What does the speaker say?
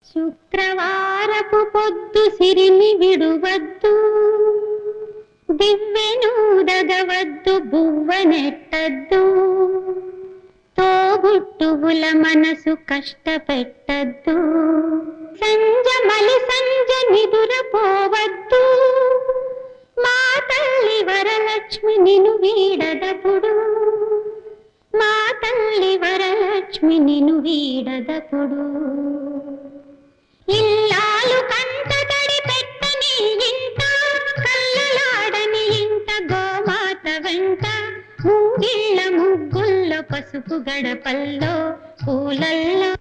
శుక్రవారపు పొద్దు సిరిని విడువద్దు, దివ్వెనూదగవద్దు, బువ్వనెట్టద్దు, తోబుట్టువుల మనసు కష్టపెట్టద్దు, సంజమలి సంజ నిదురపోవద్దు, మా తల్లి వరలక్ష్మి నిను వీడదపుడు, మా తల్లి వరలక్ష్మి నిను వీడదపుడు. ఇల్లాలు కంట తడి పెట్టని ఇంట, కళ్ళలాడని ఇంట, గోమాత వెంట, ముంగిళ్ళ ముగ్గుల్లో పసుపు గడపల్లో పూలల్లో